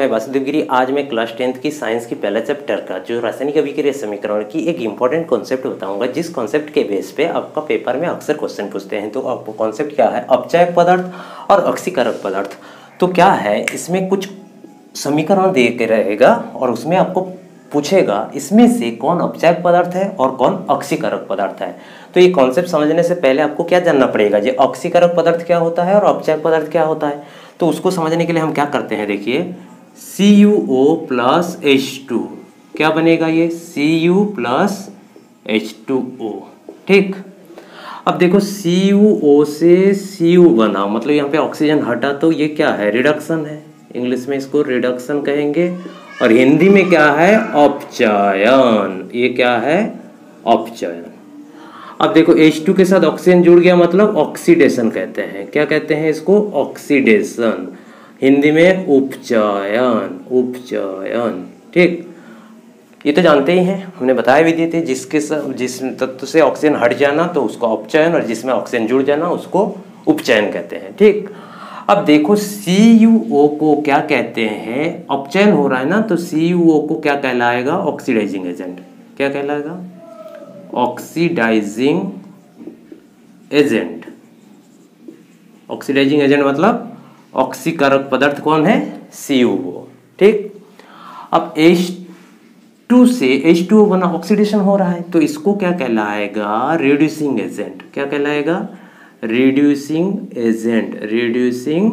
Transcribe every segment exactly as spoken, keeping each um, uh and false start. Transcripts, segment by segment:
मैं वासुदेव गिरी। आज मैं क्लास टेंथ की साइंस की पहला चैप्टर का जो रासायनिक अभिक्रिया समीकरण की एक इंपॉर्टेंट कॉन्सेप्ट बताऊंगा, जिस कॉन्सेप्ट के बेस पे आपका पेपर में अक्सर क्वेश्चन पूछते हैं। तो आपको कॉन्सेप्ट क्या है, अपचायक पदार्थ और अक्सीकारक पदार्थ। तो क्या है, इसमें कुछ समीकरण दे के रहेगा और उसमें आपको पूछेगा इसमें से कौन अपचायक पदार्थ है और कौन अक्सीकारक पदार्थ है। तो ये कॉन्सेप्ट समझने से पहले आपको क्या जानना पड़ेगा, ये अक्सीकारक पदार्थ क्या होता है और अपचायक पदार्थ क्या होता है। तो उसको समझने के लिए हम क्या करते हैं, देखिए C U O plus H two क्या बनेगा, ये C U plus H two O. ठीक, अब देखो सी यू ओ से सी यू बना, मतलब यहाँ पे ऑक्सीजन हटा तो ये क्या है, रिडक्शन है। इंग्लिश में इसको रिडक्शन कहेंगे और हिंदी में क्या है, अपचायन। ये क्या है, अपचायन। अब देखो एच टू के साथ ऑक्सीजन जुड़ गया, मतलब ऑक्सीडेशन कहते हैं। क्या कहते हैं इसको, ऑक्सीडेशन। हिंदी में उपचायन, उपचायन। ठीक, ये तो जानते ही हैं, हमने बताया भी दिए थे, जिसके जिस तत्व से ऑक्सीजन हट जाना तो उसको अपचायन और जिसमें ऑक्सीजन जुड़ जाना उसको उपचयन कहते हैं। ठीक, अब देखो सी यू ओ को क्या कहते हैं, अपचयन हो रहा है ना, तो सी यू ओ को क्या कहलाएगा, ऑक्सीडाइजिंग एजेंट। क्या कहलाएगा, ऑक्सीडाइजिंग एजेंट। ऑक्सीडाइजिंग एजेंट मतलब ऑक्सीकारक पदार्थ कौन है, सी यू ओ। ठीक, अब एच टू से एच टू ओ बना, ऑक्सीडेशन हो रहा है, तो इसको क्या कहलाएगा, रिड्यूसिंग एजेंट। क्या कहलाएगा, reducing agent, reducing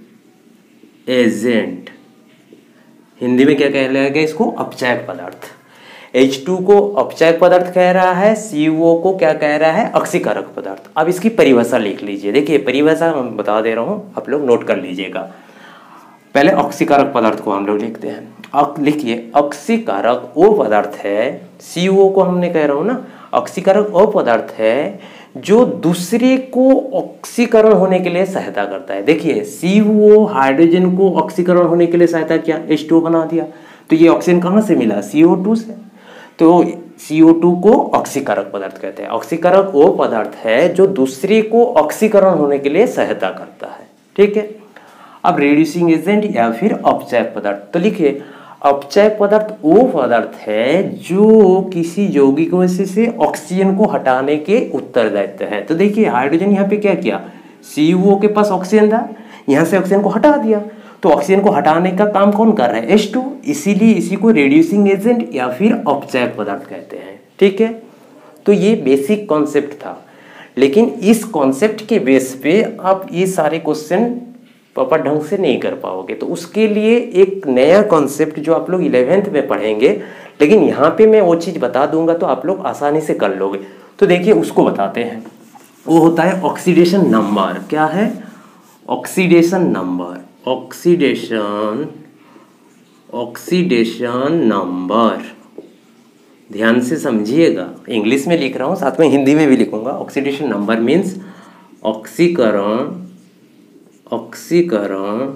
agent. Hindi में क्या कहलाएगा इसको, अपचायक पदार्थ। एच टू को अपचायक पदार्थ कह रहा है, सी यू ओ को क्या कह रहा है, अक्सीकारक पदार्थ। अब इसकी परिभाषा लिख लीजिए, देखिए परिभाषा मैं बता दे रहा हूँ, आप लोग नोट कर लीजिएगा। पहले अक्सीकारक पदार्थ को हम लोग लिखते हैं। अक लिखिए, अक्सीकारक वो पदार्थ है, सी यू ओ को हमने कह रहा हूँ ना, अक्सीकारक वो पदार्थ है जो दूसरे को ऑक्सीकरण होने के लिए सहायता करता है। देखिए सी यू ओ हाइड्रोजन को ऑक्सीकरण होने के लिए सहायता किया, एच टू ओ बना दिया, तो ये ऑक्सीजन कहाँ से मिला, सी ओ टू से। तो सी ओ टू को ऑक्सीकारक पदार्थ कहते हैं। ऑक्सीकारक वो पदार्थ है जो दूसरे को ऑक्सीकरण होने के लिए सहायता करता है। ठीक है, अब रिड्यूसिंग एजेंट या फिर अपचायक पदार्थ, तो लिखिए अपचायक पदार्थ वो पदार्थ है जो किसी यौगिक में से, से ऑक्सीजन को हटाने के उत्तरदायित्व है। तो देखिए हाइड्रोजन यहाँ पे क्या किया, सी यू ओ के पास ऑक्सीजन था, यहाँ से ऑक्सीजन को हटा दिया, तो ऑक्सीजन को हटाने का काम कौन कर रहा है, एच टू। इसीलिए इसी को रिड्यूसिंग एजेंट या फिर अपचायक पदार्थ कहते हैं। ठीक है, तो ये बेसिक कॉन्सेप्ट था, लेकिन इस कॉन्सेप्ट के बेस पे आप ये सारे क्वेश्चन प्रॉपर ढंग से नहीं कर पाओगे। तो उसके लिए एक नया कॉन्सेप्ट जो आप लोग इलेवेंथ में पढ़ेंगे, लेकिन यहाँ पे मैं वो चीज़ बता दूंगा तो आप लोग आसानी से कर लोगे। तो देखिए उसको बताते हैं, वो होता है ऑक्सीडेशन नंबर। क्या है, oxidation number, oxidation oxidation number. ध्यान से समझिएगा, इंग्लिश में लिख रहा हूँ, साथ में हिंदी में भी लिखूंगा। ऑक्सीडेशन नंबर मीन्स ऑक्सीकरण ऑक्सीकरण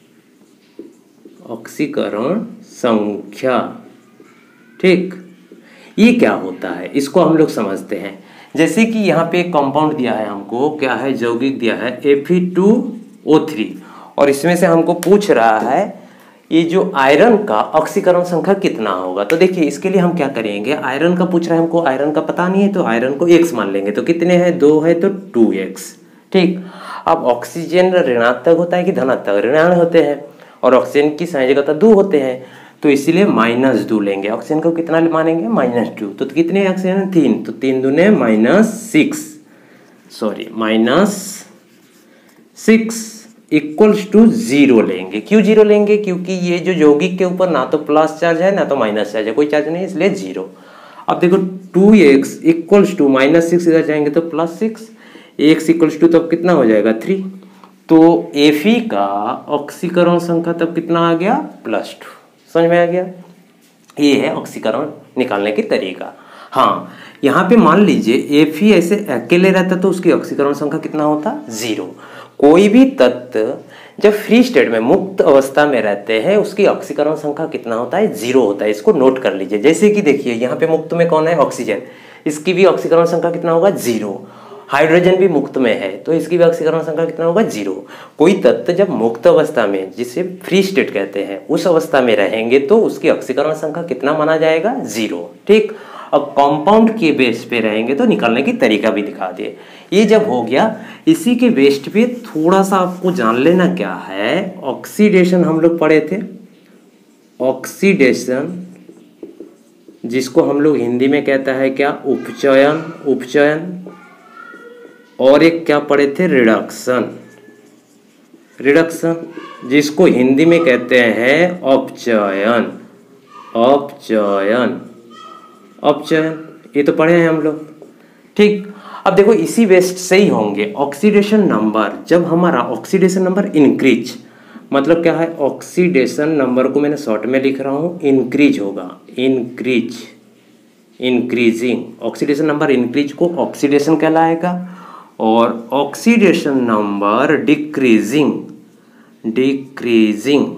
ऑक्सीकरण संख्या। ठीक, ये क्या होता है इसको हम लोग समझते हैं। जैसे कि यहाँ पे एक कंपाउंड दिया है हमको, क्या है, यौगिक दिया है F E two O three, और इसमें से हमको पूछ रहा है ये जो आयरन का ऑक्सीकरण संख्या कितना होगा। तो देखिए इसके लिए हम क्या करेंगे, आयरन का पूछ रहा है हमको, आयरन का पता नहीं है तो आयरन को एक्स मान लेंगे। तो कितने हैं, दो है तो टू एक्स। ठीक, अब ऑक्सीजन ऋणात्मक होता है कि धनात्मक, ऋणात्मक होते हैं, और ऑक्सीजन की संयोजकता दो होते हैं, तो इसीलिए माइनस दो लेंगे। ऑक्सीजन को कितना मानेंगे, माइनस टू। तो कितने ऑक्सीजन, तीन, तो तीन दूने minus six, sorry minus six equals to zero लेंगे। क्यों जीरो लेंगे, क्योंकि ये जो यौगिक के ऊपर ना तो प्लस चार्ज है ना तो माइनस चार्ज है, कोई चार्ज नहीं, इसलिए जीरो। अब देखो two X equals to minus six, इधर जाएंगे तो plus six, X equals to तब कितना हो जाएगा, थ्री। तो एफी का ऑक्सीकरण संख्या तब कितना आ गया, प्लस टू। समझ में आ गया, ये है ऑक्सीकरण निकालने की तरीका। हाँ, यहाँ पे मान लीजिए एफी ऐसे अकेले रहता तो उसकी ऑक्सीकरण संख्या कितना होता, जीरो। कोई भी तत्व जब फ्री स्टेट में मुक्त अवस्था में रहते हैं उसकी ऑक्सीकरण संख्या कितना होता है, जीरो होता है। इसको नोट कर लीजिए। जैसे कि देखिए यहाँ पे मुक्त में कौन है, ऑक्सीजन, इसकी भी ऑक्सीकरण संख्या कितना होगा, जीरो। हाइड्रोजन भी मुक्त में है तो इसकी भी ऑक्सीकरण संख्या कितना होगा, जीरो। कोई तत्व जब मुक्त अवस्था में, जिसे फ्री स्टेट कहते हैं, उस अवस्था में रहेंगे तो उसकी ऑक्सीकरण संख्या कितना माना जाएगा, जीरो। ठीक, अब कंपाउंड के बेस पे रहेंगे तो निकालने की तरीका भी दिखा दिए। ये जब हो गया, इसी के बेस पे थोड़ा सा आपको जान लेना क्या है, ऑक्सीडेशन हम लोग पढ़े थे। ऑक्सीडेशन जिसको हम लोग हिंदी में कहता है क्या, उपचयन, उपचयन। और एक क्या पढ़े थे, रिडक्शन, रिडक्शन जिसको हिंदी में कहते हैं अपचयन, अपचयन, अपचयन। ये तो पढ़े हैं हम लोग। ठीक, अब देखो इसी वेस्ट से ही होंगे ऑक्सीडेशन नंबर। जब हमारा ऑक्सीडेशन नंबर इंक्रीज, मतलब क्या है, ऑक्सीडेशन नंबर को मैंने शॉर्ट में लिख रहा हूँ, इंक्रीज होगा, increase, increasing. Oxidation number increase को ऑक्सीडेशन कहलाएगा, और oxidation number decreasing, decreasing,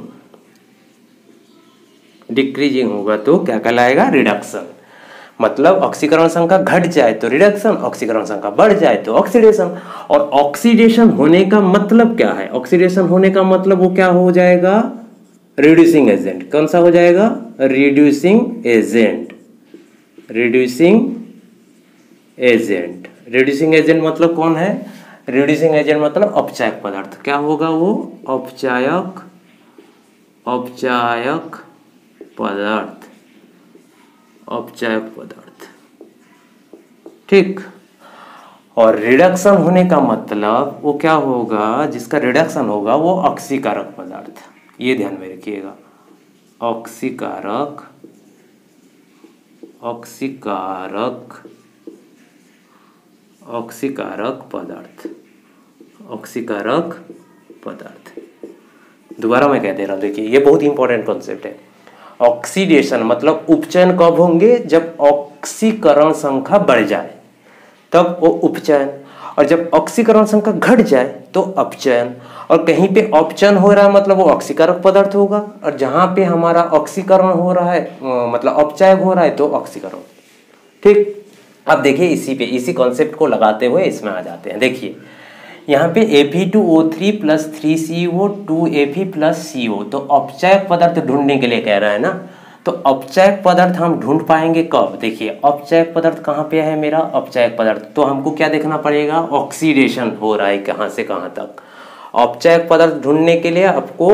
decreasing होगा तो क्या कहलाएगा, रिडक्शन। मतलब ऑक्सीकरण संख्या घट जाए तो रिडक्शन, ऑक्सीकरण संख्या बढ़ जाए तो ऑक्सीडेशन। और ऑक्सीडेशन होने का मतलब क्या है, ऑक्सीडेशन होने का मतलब वो क्या हो जाएगा, रिड्यूसिंग एजेंट। कौन सा हो जाएगा, reducing agent, reducing agent. Reducing agent मतलब कौन है, रिड्यूसिंग एजेंट मतलब अपचायक पदार्थ। क्या होगा वो, अपचायक, अपचायक पदार्थ, अपचायक पदार्थ। ठीक, और रिडक्शन होने का मतलब वो क्या होगा, जिसका रिडक्शन होगा वो ऑक्सीकारक पदार्थ। ये ध्यान में रखिएगा, ऑक्सीकारक, ऑक्सीकारक, ऑक्सीकारक पदार्थ, ऑक्सीकारक पदार्थ। दोबारा मैं कह दे रहा हूँ, देखिए ये बहुत इंपॉर्टेंट कॉन्सेप्ट है। ऑक्सीडेशन मतलब उपचयन कब होंगे, जब ऑक्सीकरण संख्या बढ़ जाए तब वो उपचयन, और जब ऑक्सीकरण संख्या घट जाए तो अपचयन। और कहीं पे अपचयन हो रहा है मतलब वो ऑक्सीकारक पदार्थ होगा, और जहाँ पे हमारा ऑक्सीकरण हो रहा है मतलब अपचयन हो रहा है तो ऑक्सीकरण। ठीक, अब देखिए इसी पे, इसी कॉन्सेप्ट को लगाते हुए इसमें आ जाते हैं। देखिए यहाँ पे A P two O three plus three C O two A P plus C O, तो अपचायक पदार्थ ढूंढने के लिए कह रहा है ना। तो अपचायक पदार्थ हम ढूंढ पाएंगे कब, देखिए अपचायक पदार्थ कहाँ पे है मेरा, अपचायक पदार्थ। तो हमको क्या देखना पड़ेगा, ऑक्सीडेशन हो रहा है कहाँ से कहाँ तक। अपचायक पदार्थ ढूंढने के लिए आपको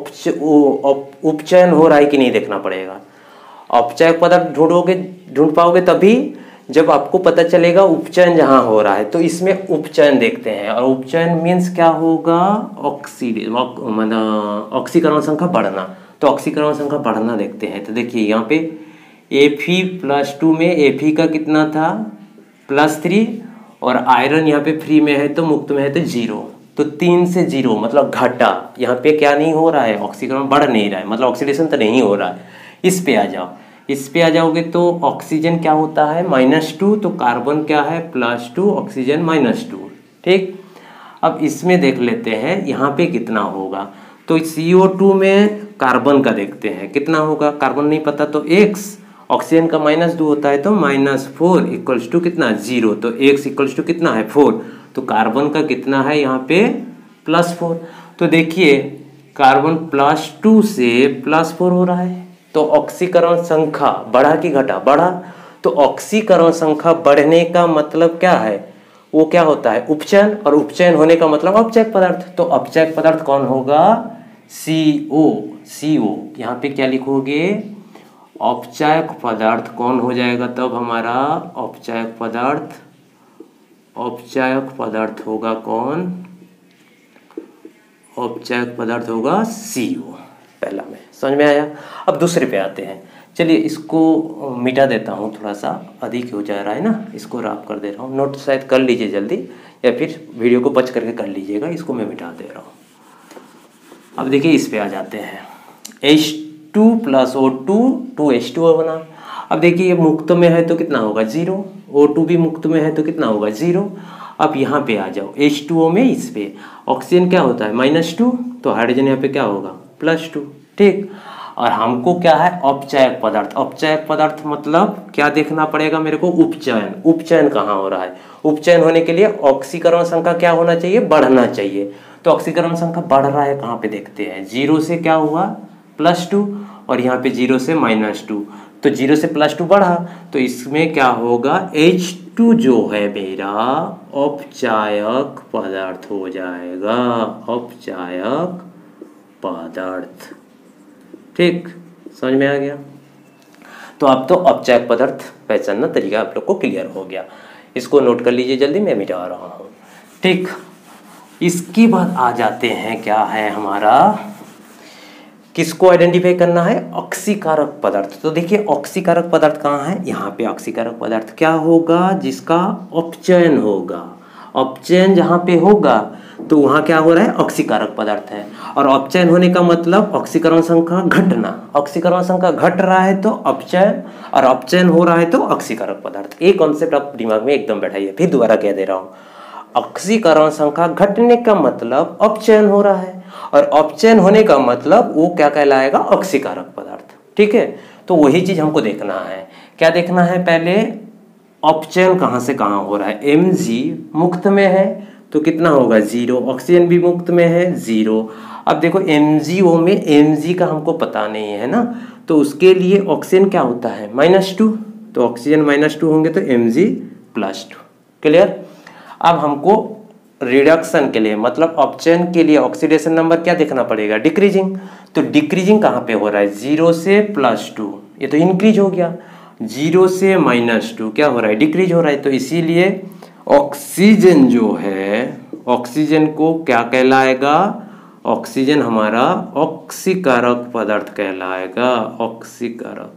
उपचयन हो रहा है कि नहीं देखना पड़ेगा। अपचायक पदार्थ ढूंढोगे, ढूंढ पाओगे तभी जब आपको पता चलेगा उपचयन जहाँ हो रहा है। तो इसमें उपचयन देखते हैं, और उपचयन मीन्स क्या होगा, ऑक्सीडे मतलब ऑक्सीकरण संख्या बढ़ना। तो ऑक्सीकरण संख्या बढ़ना देखते हैं। तो देखिए यहाँ पे एफी प्लस टू में एफी का कितना था, प्लस थ्री, और आयरन यहाँ पे फ्री में है तो मुक्त में है तो जीरो। तो तीन से जीरो मतलब घटा, यहाँ पे क्या नहीं हो रहा है, ऑक्सीकरण बढ़ नहीं रहा है, मतलब ऑक्सीडेशन तो नहीं हो रहा है। इस पे आ जाओ, इस पे आ जाओगे तो ऑक्सीजन क्या होता है, माइनस टू, तो कार्बन क्या है, plus two, oxygen minus two. ठीक, अब इसमें देख लेते हैं यहाँ पे कितना होगा। तो सी ओ टू में कार्बन का देखते हैं कितना होगा, कार्बन नहीं पता तो एक्स, ऑक्सीजन का माइनस टू होता है तो माइनस फोर इक्वल्स टू कितना, जीरो। तो एक्स इक्वल्स टू कितना है, फोर। तो कार्बन का कितना है यहाँ पे, प्लस फोर। तो देखिए कार्बन प्लस टू से प्लस फोर हो रहा है, तो ऑक्सीकरण संख्या बढ़ा कि घटा, बढ़ा। तो ऑक्सीकरण संख्या बढ़ने का मतलब क्या है, वो क्या होता है, उपचयन, और उपचयन होने का मतलब अपचायक पदार्थ। तो अपचायक पदार्थ कौन होगा, सी ओ, सी ओ। यहाँ पे क्या लिखोगे, औपचायक पदार्थ कौन हो जाएगा तब हमारा, औपचायक पदार्थ, औपचायक पदार्थ होगा कौन, औपचायक पदार्थ होगा सी ओ। पहला में समझ में आया। अब दूसरे पे आते हैं, चलिए इसको मिटा देता हूँ, थोड़ा सा अधिक हो जा रहा है ना, इसको रफ कर दे रहा हूँ। नोट शायद कर लीजिए जल्दी, या फिर वीडियो को बच करके कर लीजिएगा, इसको मैं मिटा दे रहा हूँ। अब देखिए इस पे आ जाते हैं, H two plus O two, two H two बना। अब देखिए ये मुक्त में है तो कितना होगा, जीरो, ओ टू भी मुक्त में है तो कितना होगा, जीरो। अब यहाँ पे आ जाओ, एच टू ओ में इस पे ऑक्सीजन क्या होता है, माइनस टू, तो हाइड्रोजन यहाँ पे क्या होगा, प्लस टू। ठीक, और हमको क्या है औपचायक पदार्थ। औपचायक पदार्थ मतलब क्या देखना पड़ेगा मेरे को, उपचयन। उपचयन कहाँ हो रहा है, उपचयन होने के लिए ऑक्सीकरण संख्या क्या होना चाहिए, बढ़ना चाहिए। तो ऑक्सीकरण संख्या बढ़ रहा है कहाँ पे देखते हैं, जीरो से क्या हुआ प्लस टू और यहाँ पे जीरो से माइनस टू, तो जीरो से प्लस टू बढ़ा तो इसमें क्या होगा एच टू जो है मेरा औपचायक पदार्थ हो जाएगा, औपचायक पदार्थ। ठीक, समझ में आ गया। तो अब तो औपचायक पदार्थ पहचानना तरीका आप लोग को क्लियर हो गया। इसको नोट कर लीजिए जल्दी, मैं मिटा रहा हूँ। ठीक, इसके बाद आ जाते हैं क्या है हमारा, किसको आइडेंटिफाई करना है, ऑक्सीकारक पदार्थ। तो देखिए ऑक्सीकारक पदार्थ कहाँ है, यहाँ पे ऑक्सीकारक पदार्थ क्या होगा, जिसका अपचयन होगा। अपचयन जहाँ पे होगा तो वहाँ क्या हो रहा है, ऑक्सीकारक पदार्थ है। और अपचयन होने का मतलब ऑक्सीकरण संख्या घटना, ऑक्सीकरण संख्या घट रहा है तो अपचयन, और अपचयन हो रहा है तो ऑक्सीकारक पदार्थ। एक कॉन्सेप्ट आप दिमाग में एकदम बैठाइए, फिर दोबारा कह दे रहा हूँ। ऑक्सीकरण संख्या घटने का मतलब अपचयन हो रहा है, और अपचयन होने का मतलब वो क्या कहलाएगा, ऑक्सीकारक पदार्थ। ठीक है, तो वही चीज हमको देखना है। क्या देखना है, पहले अपचयन कहाँ से कहाँ हो रहा है। Mg मुक्त में है तो कितना होगा जीरो, ऑक्सीजन भी मुक्त में है जीरो। अब देखो एम जी ओ में Mg का हमको पता नहीं है ना, तो उसके लिए ऑक्सीजन क्या होता है माइनस टू, तो ऑक्सीजन माइनस टू होंगे तो Mg प्लस टू। क्लियर। अब हमको रिडक्शन के लिए मतलब अपचयन के लिए ऑक्सीडेशन नंबर क्या देखना पड़ेगा, डिक्रीजिंग। तो डिक्रीजिंग कहाँ पे हो रहा है, जीरो से प्लस टू, ये तो इंक्रीज हो गया। जीरो से माइनस टू क्या हो रहा है, डिक्रीज हो रहा है। तो इसीलिए ऑक्सीजन जो है, ऑक्सीजन को क्या कहलाएगा, ऑक्सीजन हमारा ऑक्सीकारक पदार्थ कहलाएगा, ऑक्सीकारक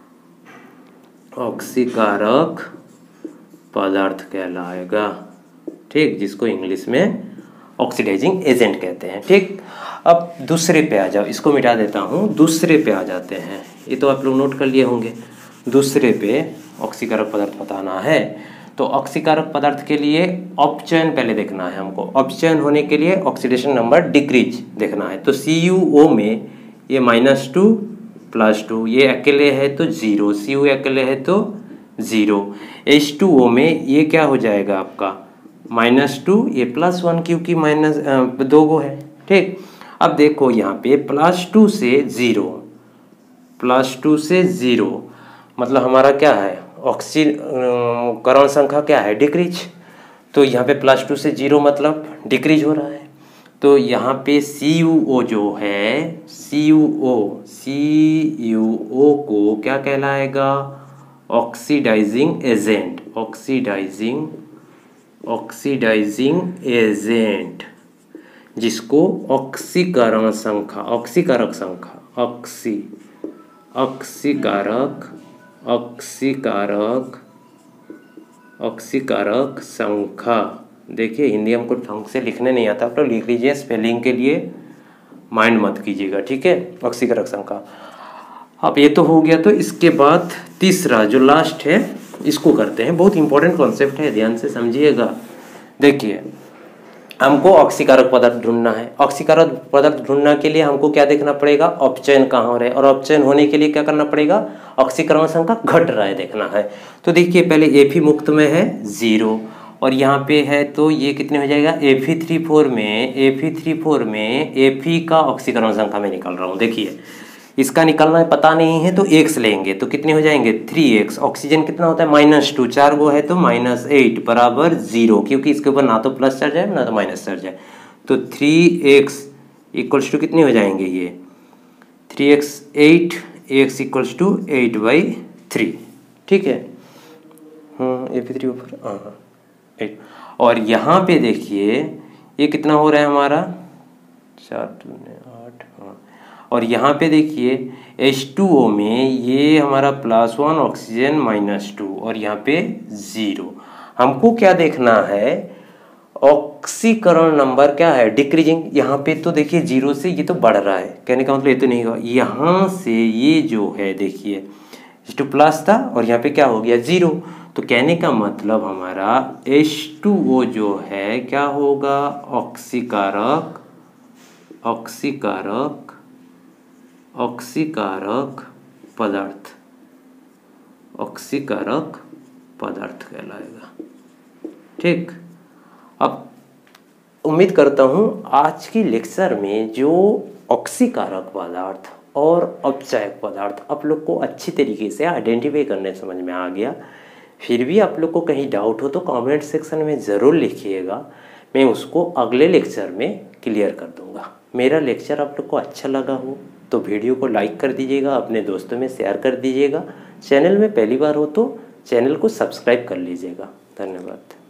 ऑक्सीकारक पदार्थ कहलाएगा। ठीक, जिसको इंग्लिश में ऑक्सीडाइजिंग एजेंट कहते हैं। ठीक, अब दूसरे पे आ जाओ, इसको मिटा देता हूँ, दूसरे पे आ जाते हैं। ये तो आप लोग नोट कर लिए होंगे। दूसरे पे ऑक्सीकारक पदार्थ बताना है, तो ऑक्सीकारक पदार्थ के लिए अपचयन पहले देखना है हमको। अपचयन होने के लिए ऑक्सीडेशन नंबर डिक्रीज देखना है। तो सी यू ओ में ये माइनस टू प्लस टू, ये अकेले है तो जीरो, सी यू अकेले है तो जीरो। एच टू ओ में ये क्या हो जाएगा आपका माइनस टू, ये प्लस वन, क्योंकि माइनस दो गो है। ठीक, अब देखो यहाँ पे प्लस टू से जीरो, प्लस टू से जीरो मतलब हमारा क्या है, ऑक्सीकरण संख्या क्या है, डिक्रीज। तो यहाँ पे प्लस टू से जीरो मतलब डिक्रीज हो रहा है। तो यहाँ पे सी यू ओ जो है, सी यू ओ सी यू ओ को क्या कहलाएगा, oxidising agent, oxidising oxidising agent, जिसको ऑक्सीकरण संख्या, ऑक्सीकारक संख्या, ऑक्सी ऑक्सीकारक ऑक्सीकारक ऑक्सीकारक संख्या। देखिए हिंदी हमको ढंग से लिखने नहीं आता, आप लोग लिख लीजिए, स्पेलिंग के लिए माइंड मत कीजिएगा। ठीक है, ऑक्सीकारक संख्या। अब ये तो हो गया, तो इसके बाद तीसरा जो लास्ट है इसको करते हैं। बहुत इंपॉर्टेंट कॉन्सेप्ट है, ध्यान से समझिएगा। देखिए हमको ऑक्सीकारक पदार्थ ढूंढना है। ऑक्सीकारक पदार्थ ढूंढने के लिए हमको क्या देखना पड़ेगा, अपचयन कहाँ हो रहा है, और अपचयन होने के लिए क्या करना पड़ेगा, ऑक्सीकरण संख्या घट रहा है देखना है। तो देखिए पहले एफी मुक्त में है जीरो, और यहाँ पे है तो ये कितने हो जाएगा, एफी थ्री फोर में एफी थ्री फोर में एफी का ऑक्सीकरण संख्या में निकाल रहा हूँ। देखिए इसका निकालना है, पता नहीं है तो एक्स लेंगे, तो कितने हो जाएंगे थ्री एक्स। ऑक्सीजन कितना होता है माइनस टू, चार गो है तो माइनस एट बराबर जीरो, क्योंकि इसके ऊपर ना तो प्लस चार्ज है ना तो माइनस चार्ज है। तो थ्री एक्स इक्वल्स टू कितने हो जाएंगे, ये three X eight, X equals to eight by three. ठीक है, हाँ ए पी थ्री ऊपर हाँ एट। और यहाँ पे देखिए ये कितना हो रहा है हमारा, चार टू आठ, हाँ। और यहाँ पे देखिए एच टू ओ में ये हमारा plus one oxygen minus two, और यहाँ पे जीरो। हमको क्या देखना है, ऑक्सीकरण नंबर क्या है, डिक्रीजिंग। यहाँ पे तो देखिए जीरो से ये तो बढ़ रहा है, कहने का मतलब ये तो नहीं होगा। यहाँ से ये जो है देखिए एच टू प्लस था और यहाँ पे क्या हो गया जीरो, तो कहने का मतलब हमारा एच टू ओ जो है क्या होगा, ऑक्सीकारक ऑक्सीकारक ऑक्सीकारक पदार्थ, ऑक्सीकारक पदार्थ कहलाएगा। ठीक, अब उम्मीद करता हूँ आज की लेक्चर में जो ऑक्सीकारक पदार्थ और अपचायक पदार्थ आप लोग को अच्छी तरीके से आइडेंटिफाई करने समझ में आ गया। फिर भी आप लोग को कहीं डाउट हो तो कमेंट सेक्शन में ज़रूर लिखिएगा, मैं उसको अगले लेक्चर में क्लियर कर दूंगा। मेरा लेक्चर आप लोग को अच्छा लगा हो तो वीडियो को लाइक कर दीजिएगा, अपने दोस्तों में शेयर कर दीजिएगा। चैनल में पहली बार हो तो चैनल को सब्सक्राइब कर लीजिएगा। धन्यवाद।